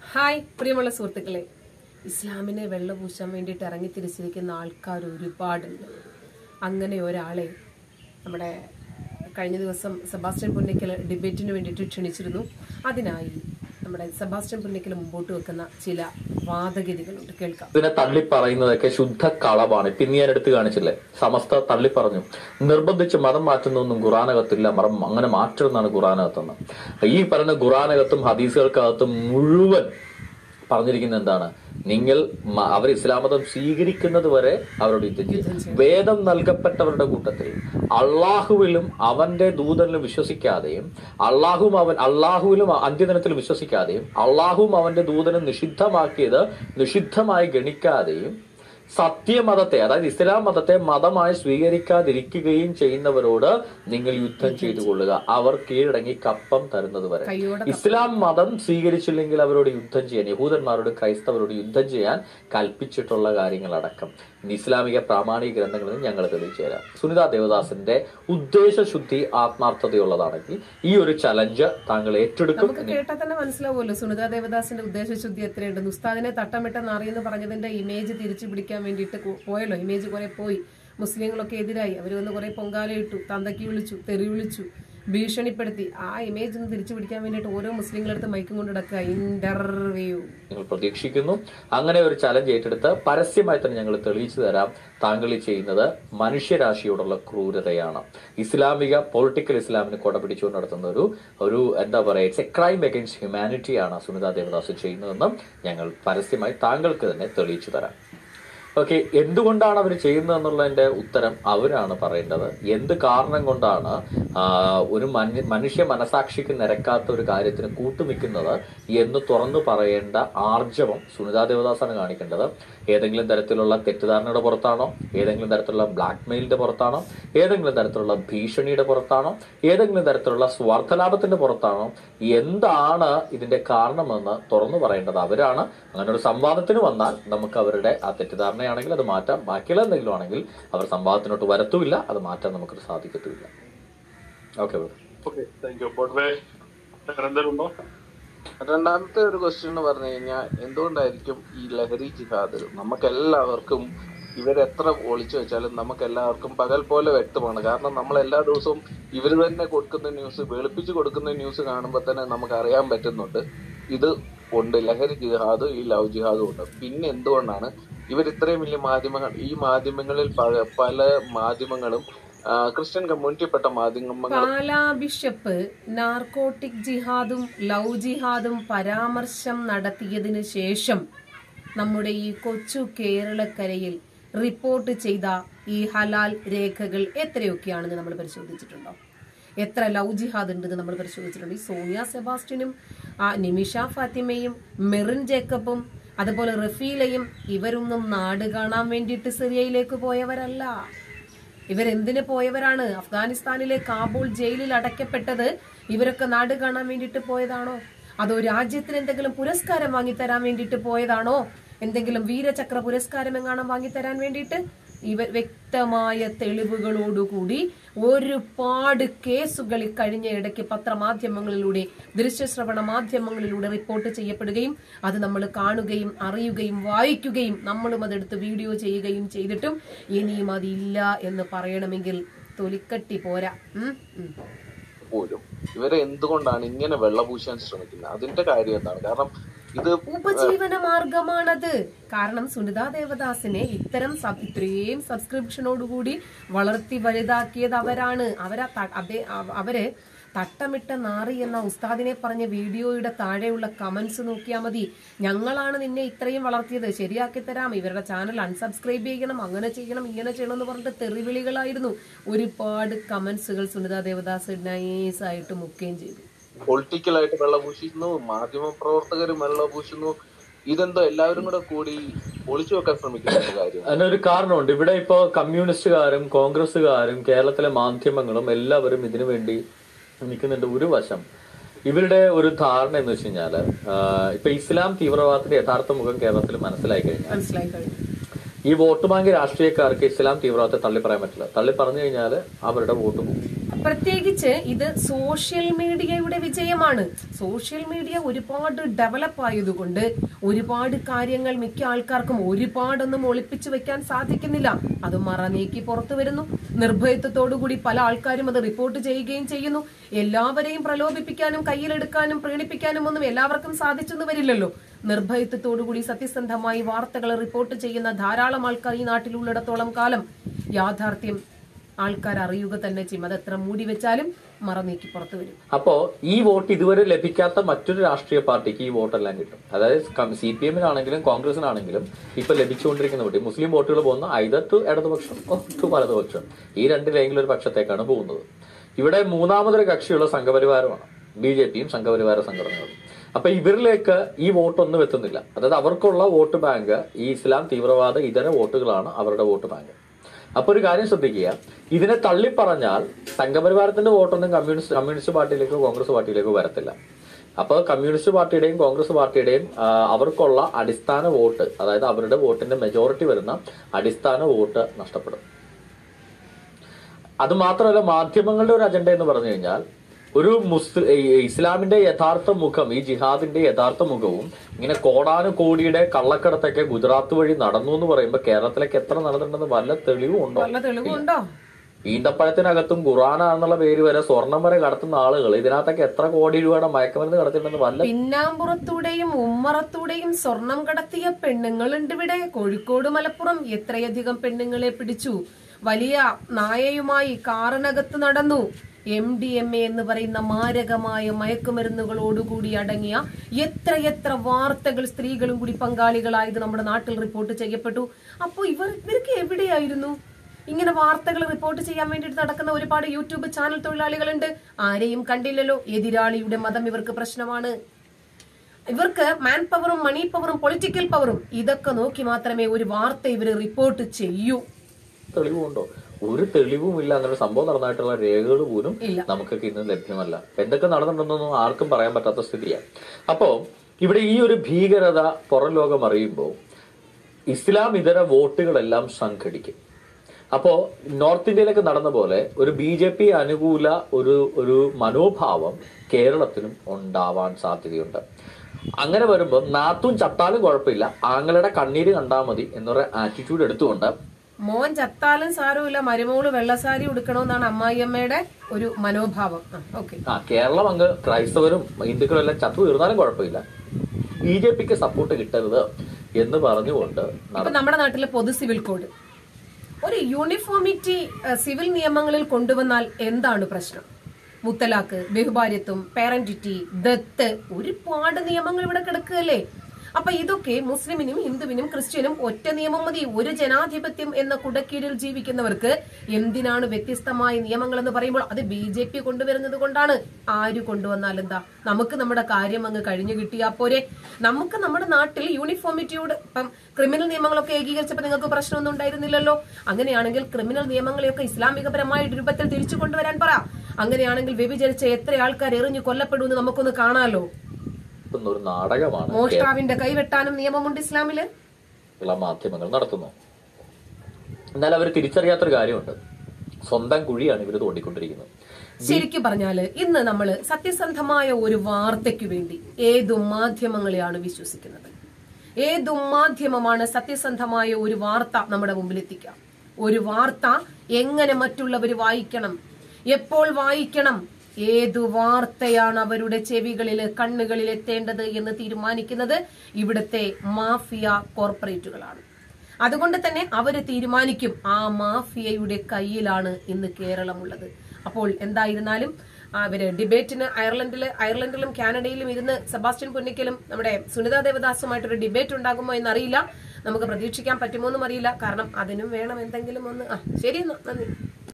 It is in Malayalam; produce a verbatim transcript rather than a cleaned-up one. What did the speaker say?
ഹായ് പ്രിയമുള്ള സുഹൃത്തുക്കളെ, ഇസ്ലാമിനെ വെള്ളപൂശാൻ വേണ്ടിയിട്ട് ഇറങ്ങിത്തിരിച്ചിരിക്കുന്ന ആൾക്കാർ ഒരുപാടുണ്ട്. അങ്ങനെ ഒരാളെ നമ്മുടെ കഴിഞ്ഞ ദിവസം സെബാസ്റ്റ്യൻ പുന്നക്കൽ ഡിബേറ്റിന് വേണ്ടിയിട്ട് ക്ഷണിച്ചിരുന്നു. അതിനായി നമ്മുടെ സെബാസ്റ്റ്യൻ പുന്നക്കൽ മുമ്പോട്ട് വെക്കുന്ന ചില വാദഗതികളുണ്ട്, കേൾക്കാം. ഇതിനെ തള്ളി പറയുന്നതൊക്കെ ശുദ്ധ കളവാണ്. പിന്നെ ഞാൻ എടുത്തു കാണിച്ചില്ലേ, സമസ്ത തള്ളി പറഞ്ഞു നിർബന്ധിച്ച് മതം മാറ്റുന്നൊന്നും ഖുറാനകത്തില്ല, മതം അങ്ങനെ മാറ്റണമെന്നാണ് ഖുറാനകത്തെന്ന്. ഈ പറയുന്ന ഖുറാനകത്തും ഹദീസുകൾക്കകത്തും മുഴുവൻ പറഞ്ഞിരിക്കുന്നത് എന്താണ്? നിങ്ങൾ അവർ ഇസ്ലാം മതം സ്വീകരിക്കുന്നത് വരെ അവരോട് യുദ്ധം ചെയ്യും. വേദം നൽകപ്പെട്ടവരുടെ കൂട്ടത്തിൽ അള്ളാഹുവിലും അവന്റെ ദൂതനിലും വിശ്വസിക്കാതെയും അള്ളാഹുവും അവൻ അള്ളാഹുവിലും അന്ത്യദിനത്തിലും വിശ്വസിക്കാതെയും അള്ളാഹുവും അവന്റെ ദൂതനും നിഷിദ്ധമാക്കിയത് നിഷിദ്ധമായി ഗണിക്കാതെയും സത്യമതത്തെ, അതായത് ഇസ്ലാം മതത്തെ മതമായി സ്വീകരിക്കാതിരിക്കുകയും ചെയ്യുന്നവരോട് നിങ്ങൾ യുദ്ധം ചെയ്തു കൊള്ളുക, അവർ കീഴടങ്ങി കപ്പം തരുന്നത് വരെ. ഇസ്ലാം മതം സ്വീകരിച്ചില്ലെങ്കിൽ അവരോട് യുദ്ധം ചെയ്യാൻ, യഹൂദന്മാരോട് ക്രൈസ്തവരോട് യുദ്ധം ചെയ്യാൻ കൽപ്പിച്ചിട്ടുള്ള കാര്യങ്ങളടക്കം ഇസ്ലാമിക പ്രാമാണിക ഗ്രന്ഥങ്ങളിൽ ഞങ്ങൾ തെളിയിച്ചു തരാം. സുനിത ദേവദാസിന്റെ ഉദ്ദേശശുദ്ധി ആത്മാർത്ഥതയുള്ളതാണെങ്കിൽ ഈ ഒരു ചലഞ്ച് താങ്കൾ ഏറ്റെടുക്കും. നമുക്ക് കേട്ടാൽ തന്നെ മനസ്സിലാവുമല്ലോ സുനിത ദേവദാസിന്റെ ഉദ്ദേശശുദ്ധി എത്രയുണ്ട്. ഉസ്താദിനെ തട്ടമിട്ട നാറിയെന്ന് പറഞ്ഞതിന്റെ ഇമേജ് തിരിച്ചു പിടിക്കാൻ വേണ്ടിയിട്ട് പോയല്ലോ. ഇമേജ് കുറെ പോയി, മുസ്ലിങ്ങളൊക്കെ എതിരായി, അവർ വന്ന് കുറെ പൊങ്കാലയിട്ടു, തന്തക്കി വിളിച്ചു, തെറി വിളിച്ചു, ഭീഷണിപ്പെടുത്തി. ആ ഇമേജ് ഒന്ന് തിരിച്ചു പിടിക്കാൻ വേണ്ടിയിട്ട് ഓരോ മുസ്ലിങ്ങളടുത്ത് മൈക്കും കൊണ്ട് നടക്കുക. ഇന്റർവ്യൂ ഞങ്ങൾ പ്രതീക്ഷിക്കുന്നു. അങ്ങനെ ഒരു ചലഞ്ച് ഏറ്റെടുത്ത് പരസ്യമായി തന്നെ ഞങ്ങൾ തെളിയിച്ചു തരാം. താങ്കൾ ഈ ചെയ്യുന്നത് മനുഷ്യരാശിയോടുള്ള ക്രൂരതയാണ്. ഇസ്ലാമിക പൊളിറ്റിക്കൽ ഇസ്ലാമിന് കൊട പിടിച്ചുകൊണ്ട് നടത്തുന്ന ഒരു ഒരു എന്താ പറയുക, ഇറ്റ്സ് എ ക്രൈം അഗൈൻസ്റ്റ് ഹ്യൂമാനിറ്റിയാണ് സുനിത ദേവദാസ് ചെയ്യുന്നതെന്നും ഞങ്ങൾ പരസ്യമായി താങ്കൾക്ക് തന്നെ തെളിയിച്ചു തരാം. ഓക്കെ, എന്തുകൊണ്ടാണ് അവർ ചെയ്യുന്നത് എന്നുള്ളതിന്റെ ഉത്തരം അവരാണ് പറയേണ്ടത്. എന്ത് കാരണം കൊണ്ടാണ് ഒരു മനുഷ്യ മനസാക്ഷിക്ക് നിരക്കാത്ത ഒരു കാര്യത്തിന് കൂട്ടുനിൽക്കുന്നത് എന്ന് തുറന്നു പറയേണ്ട ആർജവം സുനിത ദേവദാസാണ് കാണിക്കേണ്ടത്. ഏതെങ്കിലും തരത്തിലുള്ള തെറ്റിദ്ധാരണയുടെ പുറത്താണോ, ഏതെങ്കിലും തരത്തിലുള്ള ബ്ലാക്ക് മെയിലിന്റെ പുറത്താണോ, ഏതെങ്കിലും തരത്തിലുള്ള ഭീഷണിയുടെ പുറത്താണോ, ഏതെങ്കിലും തരത്തിലുള്ള സ്വാർത്ഥലാഭത്തിന്റെ പുറത്താണോ, എന്താണ് ഇതിന്റെ കാരണമെന്ന് തുറന്നു പറയേണ്ടത് അവരാണ്. അങ്ങനെ ഒരു സംവാദത്തിന് വന്നാൽ നമുക്ക് അവരുടെ ആ തെറ്റിദ്ധാരണയാണെങ്കിൽ അത് മാറ്റാം. ബാക്കിയുള്ള എന്തെങ്കിലും ആണെങ്കിൽ അവർ സംവാദത്തിനോട്ട് വരത്തുമില്ല, അത് മാറ്റാൻ നമുക്ക് സാധിക്കത്തുമില്ല. ഓക്കെ, രണ്ടാമത്തെ ഒരു ക്വസ്റ്റ്യൻ എന്ന് പറഞ്ഞു കഴിഞ്ഞാൽ, എന്തുകൊണ്ടായിരിക്കും ഈ ലഹരി ജിഹാദ് നമുക്ക് എല്ലാവർക്കും ഇവരെത്ര ഒളിച്ചു വെച്ചാലും നമുക്ക് എല്ലാവർക്കും പകൽ പോലെ വ്യക്തമാണ്. കാരണം നമ്മൾ എല്ലാ ദിവസവും ഇവർ തന്നെ കൊടുക്കുന്ന ന്യൂസ്, വെളുപ്പിച്ച് കൊടുക്കുന്ന ന്യൂസ് കാണുമ്പോൾ തന്നെ നമുക്ക് അറിയാൻ പറ്റുന്നുണ്ട് ഇത് ഉണ്ട്, ലഹരി ജിഹാദും ഈ ലവ് ജിഹാദും ഉണ്ട്. പിന്നെ എന്തുകൊണ്ടാണ് ഇവർ ഇത്രയും വലിയ മാധ്യമങ്ങൾ, ഈ മാധ്യമങ്ങളിൽ പല മാധ്യമങ്ങളും ക്രിസ്ത്യൻ കമ്മ്യൂണിറ്റിപ്പെട്ട മാധ്യമങ്ങൾ, പാലാ ബിഷപ്പ് നാർക്കോട്ടിക് ജിഹാദും ലവ് ജിഹാദും പരാമർശം നടത്തിയതിനു ശേഷം നമ്മുടെ ഈ കൊച്ചു കേരളക്കരയിൽ റിപ്പോർട്ട് ചെയ്ത ഈ ഹലാൽ രേഖകൾ എത്രയൊക്കെയാണെന്ന് നമ്മൾ പരിശോധിച്ചിട്ടുണ്ടോ? എത്ര ലവ് ജിഹാദ് ഉണ്ടെന്ന് നമ്മൾ പരിശോധിച്ചിട്ടുണ്ട്. ഈ സോണിയ സെബാസ്റ്റ്യനും ആ നിമിഷ ഫാത്തിമയും മെറിൻ ജേക്കബും അതുപോലെ റഫീലയും ഇവരൊന്നും നാട് കാണാൻ വേണ്ടിയിട്ട് സിറിയയിലേക്ക് പോയവരല്ല. ഇവരെന്തിന് പോയവരാണ്? അഫ്ഗാനിസ്ഥാനിലെ കാബൂൾ ജയിലിൽ അടയ്ക്കപ്പെട്ടത് ഇവരൊക്കെ നാട് കാണാൻ വേണ്ടിയിട്ട് പോയതാണോ? അതോ രാജ്യത്തിന് എന്തെങ്കിലും പുരസ്കാരം വാങ്ങിത്തരാൻ വേണ്ടിയിട്ട് പോയതാണോ? എന്തെങ്കിലും വീരചക്ര പുരസ്കാരം എങ്ങാനും വാങ്ങിത്തരാൻ വേണ്ടിയിട്ട്? ഇവർ വ്യക്തമായ തെളിവുകളോടുകൂടി ഒരുപാട് കേസുകൾ കഴിഞ്ഞ ഇടയ്ക്ക് പത്രമാധ്യമങ്ങളിലൂടെ, ദൃശ്യശ്രവണ മാധ്യമങ്ങളിലൂടെ റിപ്പോർട്ട് ചെയ്യപ്പെടുകയും അത് നമ്മൾ കാണുകയും അറിയുകയും വായിക്കുകയും നമ്മളും അതെടുത്ത് വീഡിയോ ചെയ്യുകയും ചെയ്തിട്ടും ഇനിയും അതില്ല എന്ന് പറയണമെങ്കിൽ തൊലിക്കട്ടി പോരാ. പോലും ഇവരെ എന്തുകൊണ്ടാണ് ഇങ്ങനെ വെള്ളപൂശാൻ ശ്രമിക്കുന്നത്? അതിന്റെ കാര്യം എന്താണ്? കാരണം ഇത് ഉപജീവന മാർഗമാണത്. കാരണം സുനിത ദേവദാസിനെ ഇത്തരം ഇത്രയും സബ്സ്ക്രിപ്ഷനോടുകൂടി വളർത്തി വലുതാക്കിയത് അവരാണ്. അവരാ അവര് തട്ടമിട്ട നാറി എന്ന ഉസ്താദിനെ പറഞ്ഞ വീഡിയോയുടെ താഴെയുള്ള കമന്റ്സ് നോക്കിയാൽ മതി. ഞങ്ങളാണ് നിന്നെ ഇത്രയും വളർത്തിയത്, ശരിയാക്കി തരാം, ഇവരുടെ ചാനൽ അൺസബ്സ്ക്രൈബ് ചെയ്യണം, അങ്ങനെ ചെയ്യണം, ഇങ്ങനെ ചെയ്യണം എന്ന് പറഞ്ഞിട്ട് തെറിവിളികളായിരുന്നു. ഒരുപാട് കമന്റ്സുകൾ സുനിത ദേവദാസ് നൈസായിട്ട് മുക്കുകയും ചെയ്തു. പൊളിറ്റിക്കലായിട്ട് വെള്ളപൂശുന്നു, മാധ്യമ പ്രവർത്തകരും വെള്ളപൂശുന്നു. ഇതെന്തോ എല്ലാവരും കൂടെ കൂടി ഒളിച്ചു വെക്കാൻ ശ്രമിക്കുന്ന കാര്യം. അതിനൊരു കാരണമുണ്ട്. ഇവിടെ ഇപ്പോ കമ്മ്യൂണിസ്റ്റുകാരും കോൺഗ്രസുകാരും കേരളത്തിലെ മാധ്യമങ്ങളും എല്ലാവരും ഇതിനു വേണ്ടി നിൽക്കുന്നുണ്ട്. ഒരു വശം ഇവരുടെ ഒരു ധാരണ എന്ന് വെച്ച് കഴിഞ്ഞാല് ഇപ്പൊ ഇസ്ലാം തീവ്രവാദത്തിന്റെ യഥാർത്ഥ മുഖം കേരളത്തിൽ മനസ്സിലായി കഴിഞ്ഞാൽ ഈ വോട്ട് ബാങ്ക് രാഷ്ട്രീയക്കാർക്ക് ഇസ്ലാം തീവ്രവാദത്തെ തള്ളി പറയാൻ പറ്റില്ല. തള്ളി പറഞ്ഞു കഴിഞ്ഞാൽ അവരുടെ വോട്ട് പോകും. പ്രത്യേകിച്ച് ഇത് സോഷ്യൽ മീഡിയയുടെ വിജയമാണ്. സോഷ്യൽ മീഡിയ ഒരുപാട് ഡെവലപ്പ് ആയതുകൊണ്ട് ഒരുപാട് കാര്യങ്ങൾ മിക്ക ആൾക്കാർക്കും ഒരുപാടൊന്നും ഒളിപ്പിച്ചു വെക്കാൻ സാധിക്കുന്നില്ല. അത് മറ നീക്കി പുറത്തു വരുന്നു. നിർഭയത്വത്തോടുകൂടി പല ആൾക്കാരും അത് റിപ്പോർട്ട് ചെയ്യുകയും ചെയ്യുന്നു. എല്ലാവരെയും പ്രലോഭിപ്പിക്കാനും കയ്യിലെടുക്കാനും പ്രീണിപ്പിക്കാനും ഒന്നും എല്ലാവർക്കും സാധിച്ചെന്ന് വരില്ലല്ലോ. നിർഭയത്വത്തോടുകൂടി സത്യസന്ധമായി വാർത്തകൾ റിപ്പോർട്ട് ചെയ്യുന്ന ധാരാളം ആൾക്കാർ ഈ നാട്ടിലുള്ളിടത്തോളം കാലം യാഥാർത്ഥ്യം ആൾക്കാർ അറിയുക തന്നെ ചെയ്യും. അത് എത്ര മൂടി വെച്ചാലും മറ നീക്കി പുറത്തു വരും. അപ്പോ ഈ വോട്ട് ഇതുവരെ ലഭിക്കാത്ത മറ്റൊരു രാഷ്ട്രീയ പാർട്ടിക്ക് ഈ വോട്ടെല്ലാം കിട്ടും. അതായത് സി പി എമ്മിനാണെങ്കിലും കോൺഗ്രസിനാണെങ്കിലും ഇപ്പൊ ലഭിച്ചുകൊണ്ടിരിക്കുന്ന വോട്ട് മുസ്ലിം വോട്ടുകൾ പോകുന്ന ഐദർ ടു ഇടതുപക്ഷം ടു വലതുപക്ഷം, ഈ രണ്ടിലെങ്കിലും ഒരു പക്ഷത്തേക്കാണ് പോകുന്നത്. ഇവിടെ മൂന്നാമതൊരു കക്ഷിയുള്ള സംഘപരിവാരമാണ്, ബി ജെ പിയും സംഘപരിവാര സംഘടനകളും. അപ്പൊ ഇവരിലേക്ക് ഈ വോട്ടൊന്നും എത്തുന്നില്ല. അതായത് അവർക്കുള്ള വോട്ട് ബാങ്ക് ഈ ഇസ്ലാം തീവ്രവാദ ഇതര വോട്ടുകളാണ് അവരുടെ വോട്ട് ബാങ്ക്. അപ്പൊ ഒരു കാര്യം ശ്രദ്ധിക്കുക, ഇതിനെ തള്ളിപ്പറഞ്ഞാൽ സംഘപരിവാരത്തിന്റെ വോട്ടൊന്നും കമ്മ്യൂണിസ്റ്റ് കമ്മ്യൂണിസ്റ്റ് പാർട്ടിയിലേക്കോ കോൺഗ്രസ് പാർട്ടിയിലേക്കോ വരത്തില്ല. അപ്പൊ കമ്മ്യൂണിസ്റ്റ് പാർട്ടിയുടെയും കോൺഗ്രസ് പാർട്ടിയുടെയും അവർക്കുള്ള അടിസ്ഥാന വോട്ട്, അതായത് അവരുടെ വോട്ടിന്റെ മെജോറിറ്റി വരുന്ന അടിസ്ഥാന വോട്ട് നഷ്ടപ്പെടും. അത് മാത്രമല്ല, മാധ്യമങ്ങളുടെ ഒരു അജണ്ട എന്ന് പറഞ്ഞു കഴിഞ്ഞാൽ ഒരു മുസ്ലിം ഇസ്ലാമിന്റെ യഥാർത്ഥ മുഖം, ഈ ജിഹാദിന്റെ യഥാർത്ഥ മുഖവും ഇങ്ങനെ കോടാനുകോടിയുടെ കള്ളക്കടത്തൊക്കെ ഗുജറാത്ത് വഴി നടന്നു എന്ന് പറയുമ്പോൾ കേരളത്തിലേക്ക് എത്ര നടന്നിട്ടുണ്ടെന്ന് വല്ല തെളിവുണ്ടോ? ഈന്തപ്പഴത്തിനകത്തും ഖുറാനാണെന്നുള്ള പേര് വരെ സ്വർണം വരെ കടത്തുന്ന ആളുകൾ ഇതിനകത്തൊക്കെ എത്ര കോടി രൂപയുടെ മയക്കുമരുന്ന് കടത്തിയിട്ടുണ്ടെന്ന് വല്ല. പിന്നാമ്പുറത്തൂടെയും ഉമ്മറത്തൂടെയും സ്വർണം കടത്തിയ പെണ്ണുങ്ങളുണ്ട് ഇവിടെ. കോഴിക്കോട് മലപ്പുറം എത്രയധികം പെണ്ണുങ്ങളെ പിടിച്ചു. വലിയ നായയുമായി കാറിനകത്ത് നടന്നു. എം ഡി എം എ എന്ന് പറയുന്ന മാരകമായ മയക്കുമരുന്നുകളോടുകൂടി അടങ്ങിയ എത്രയെത്ര വാർത്തകൾ സ്ത്രീകളും കൂടി പങ്കാളികളായത് നമ്മുടെ നാട്ടിൽ റിപ്പോർട്ട് ചെയ്യപ്പെട്ടു. അപ്പോ ഇവർ ഇവർക്ക് എവിടെയായിരുന്നു? ഇങ്ങനെ വാർത്തകൾ റിപ്പോർട്ട് ചെയ്യാൻ വേണ്ടിയിട്ട് നടക്കുന്ന ഒരുപാട് യൂട്യൂബ് ചാനൽ തൊഴിലാളികളുണ്ട്. ആരെയും കണ്ടില്ലല്ലോ. എതിരാളിയുടെ മതം ഇവർക്ക് പ്രശ്നമാണ്. ഇവർക്ക് മാൻ പവറും മണി പവറും പൊളിറ്റിക്കൽ പവറും ഇതൊക്കെ നോക്കി മാത്രമേ ഒരു വാർത്ത ഇവര് റിപ്പോർട്ട് ചെയ്യൂ. തെളിവുണ്ടോ? ഒരു തെളിവുമില്ല. എന്നുള്ള സംഭവം നടന്നായിട്ടുള്ള രേഖകൾ പോലും നമുക്കൊക്കെ ഇന്ന് ലഭ്യമല്ല. എന്തൊക്കെ നടന്നിട്ടുണ്ടെന്നൊന്നും ആർക്കും പറയാൻ പറ്റാത്ത സ്ഥിതിയാണ്. അപ്പോ ഇവിടെ ഈ ഒരു ഭീകരത പുറം ലോകം അറിയുമ്പോൾ ഇസ്ലാം ഇതര വോട്ടുകളെല്ലാം സംഘടിക്കും. അപ്പോ നോർത്ത് ഇന്ത്യയിലൊക്കെ നടന്ന പോലെ ഒരു ബി ജെ പി അനുകൂല ഒരു ഒരു മനോഭാവം കേരളത്തിലും ഉണ്ടാവാൻ സാധ്യതയുണ്ട്. അങ്ങനെ വരുമ്പോൾ നാത്തും ചത്താലും കുഴപ്പമില്ല, ആങ്ങളുടെ കണ്ണീര് കണ്ടാൽ മതി എന്നൊരു ആറ്റിറ്റ്യൂഡ് എടുത്തുകൊണ്ട് മോൻ ചത്താലും സാരമില്ല, മരുമോള് വെള്ളസാരി ഉടുക്കണമെന്നാണ് അമ്മായിയമ്മയുടെ ഒരു മനോഭാവം. ആ കേരളം അങ്ങ് ക്രൈസ്തവരും ഹിന്ദുക്കളും എല്ലാം ചത്തു തീർന്നാലും കുഴപ്പമില്ല, ബി ജെ പിക്ക് സപ്പോർട്ട് കിട്ടരുത് എന്ന് പറഞ്ഞുകൊണ്ട് നമ്മുടെ നാട്ടിലെ പൊതു സിവിൽ കോഡ് ഒരു യൂണിഫോമിറ്റി സിവിൽ നിയമങ്ങളിൽ കൊണ്ടുവന്നാൽ എന്താണ് പ്രശ്നം? മുത്തലാഖ്, ബഹുഭാര്യത്വം, പാരന്റിറ്റി, ദത്ത്, ഒരുപാട് നിയമങ്ങൾ ഇവിടെ കിടക്കുകയല്ലേ. അപ്പൊ ഇതൊക്കെ മുസ്ലിമിനും ഹിന്ദുവിനും ക്രിസ്ത്യനും ഒറ്റ നിയമം മതി. ഒരു ജനാധിപത്യം എന്ന കുടക്കീഴിൽ ജീവിക്കുന്നവർക്ക് എന്തിനാണ് വ്യത്യസ്തമായ നിയമങ്ങൾ എന്ന് പറയുമ്പോൾ അത് ബി ജെ പി കൊണ്ടുവരുന്നത് കൊണ്ടാണ്. ആര് കൊണ്ടുവന്നാൽ എന്താ, നമുക്ക് നമ്മുടെ കാര്യം അങ്ങ് കഴിഞ്ഞു കിട്ടിയാ പോരെ. നമുക്ക് നമ്മുടെ നാട്ടിൽ യൂണിഫോമിറ്റിയോട് ഇപ്പം ക്രിമിനൽ നിയമങ്ങളൊക്കെ ഏകീകരിച്ചപ്പോൾ നിങ്ങൾക്ക് പ്രശ്നമൊന്നും ഉണ്ടായിരുന്നില്ലല്ലോ. അങ്ങനെയാണെങ്കിൽ ക്രിമിനൽ നിയമങ്ങളെയൊക്കെ ഇസ്ലാമികപരമായ രൂപത്തിൽ തിരിച്ചു കൊണ്ടുവരാൻ പറ. അങ്ങനെയാണെങ്കിൽ വ്യഭിചരിച്ച എത്ര ആൾക്കാർ എറിഞ്ഞു കൊല്ലപ്പെടുമെന്ന് നമുക്കൊന്ന് കാണാലോ. ഒരു നാടകമാണ്. മോഷ്ടാവിന്റെ കൈവെട്ടാനും നിയമമുണ്ട് ഇസ്ലാമില്. മാധ്യമങ്ങൾ നടത്തുന്നു. എന്നാൽ അവർ തിരിച്ചറിയാത്തൊരു കാര്യമുണ്ട്, സ്വന്തം കുഴിയാണ് ഇവർ തോണ്ടിക്കൊണ്ടിരിക്കുന്നത്. ശരിക്കും പറഞ്ഞാല് ഇന്ന് നമ്മള് സത്യസന്ധമായ ഒരു വാർത്തയ്ക്ക് വേണ്ടി ഏതു മാധ്യമങ്ങളെയാണ് വിശ്വസിക്കുന്നത്? ഏതു മാധ്യമമാണ് സത്യസന്ധമായ ഒരു വാർത്ത നമ്മുടെ മുമ്പിൽ എത്തിക്കാം? ഒരു വാർത്ത എങ്ങനെ മറ്റുള്ളവർ വായിക്കണം, എപ്പോൾ വായിക്കണം, ഏതു വാർത്തയാണ് അവരുടെ ചെവികളിൽ കണ്ണുകളിൽ എത്തേണ്ടത് എന്ന് തീരുമാനിക്കുന്നത് ഇവിടുത്തെ മാഫിയ കോർപ്പറേറ്റുകളാണ്. അതുകൊണ്ട് തന്നെ അവര് തീരുമാനിക്കും. ആ മാഫിയയുടെ കയ്യിലാണ് ഇന്ന് കേരളമുള്ളത്. അപ്പോൾ എന്തായിരുന്നാലും അവര് ഡിബേറ്റിന് അയർലൻഡില് അയർലൻഡിലും കാനഡയിലും ഇരുന്ന് സെബാസ്റ്റ്യൻ പുന്നിക്കലും നമ്മുടെ സുനിത ദേവദാസുമായിട്ടൊരു ഡിബേറ്റ് ഉണ്ടാകുമോ എന്നറിയില്ല. നമുക്ക് പ്രതീക്ഷിക്കാൻ പറ്റുമോ എന്നും അറിയില്ല. കാരണം അതിനും വേണം എന്തെങ്കിലും ഒന്ന്. ആ ശരി, നന്ദി.